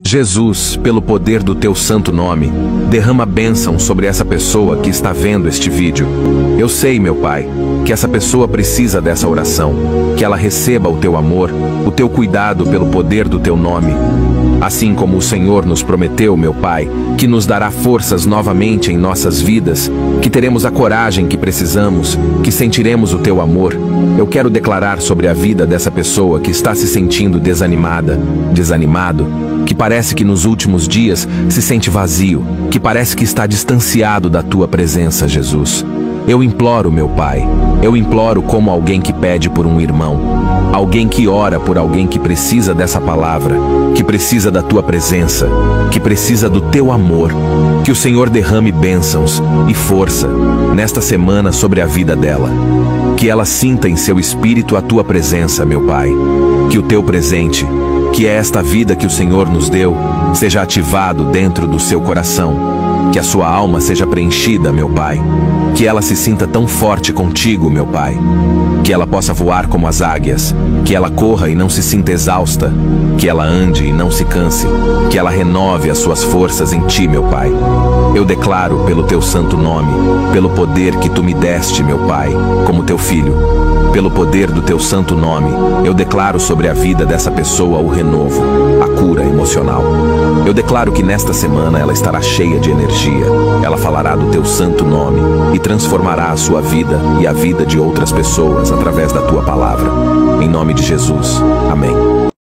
Jesus, pelo poder do teu santo nome, derrama bênção sobre essa pessoa que está vendo este vídeo. Eu sei, meu Pai, que essa pessoa precisa dessa oração, que ela receba o teu amor, o teu cuidado pelo poder do teu nome. Assim como o Senhor nos prometeu, meu Pai, que nos dará forças novamente em nossas vidas, que teremos a coragem que precisamos, que sentiremos o teu amor. Eu quero declarar sobre a vida dessa pessoa que está se sentindo desanimado, que parece que nos últimos dias se sente vazio, que parece que está distanciado da tua presença, Jesus. Eu imploro, meu Pai, eu imploro como alguém que pede por um irmão, alguém que ora por alguém que precisa dessa palavra, que precisa da tua presença, que precisa do teu amor, que o Senhor derrame bênçãos e força nesta semana sobre a vida dela, que ela sinta em seu espírito a tua presença, meu Pai, que o teu presente, que é esta vida que o Senhor nos deu, seja ativado dentro do seu coração, que a sua alma seja preenchida, meu Pai, que ela se sinta tão forte contigo, meu Pai, que ela possa voar como as águias, que ela corra e não se sinta exausta, que ela ande e não se canse, que ela renove as suas forças em ti, meu Pai. Eu declaro pelo teu santo nome, pelo poder que tu me deste, meu Pai, como teu filho, pelo poder do teu santo nome, eu declaro sobre a vida dessa pessoa o renovo, a cura emocional. Eu declaro que nesta semana ela estará cheia de energia, ela falará do teu santo nome e transformará a sua vida e a vida de outras pessoas através da tua palavra. Em nome de Jesus. Amém.